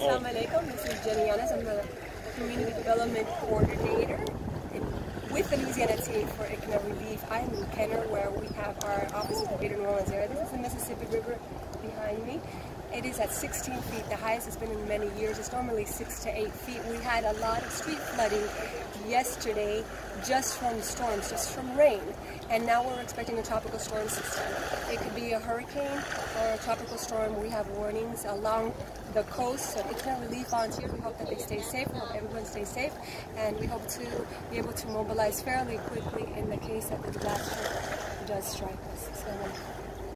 Assalamu alaikum, this is Jenny Yanis. I'm the Community Development Coordinator with the Louisiana team for ICNA Relief. I'm in Kenner, where we have our offices in Greater New Orleans area. This is the Mississippi River behind me. It is at 16 feet, the highest it's been in many years. It's normally 6 to 8 feet. We had a lot of street flooding yesterday just from storms, just from rain. And now we're expecting a tropical storm system. It could be a hurricane or a tropical storm. We have warnings along the coast. So ICNA Relief volunteers, we hope that they stay safe. We hope everyone stays safe. And we hope to be able to mobilize fairly quickly in the case that the disaster does strike us. So,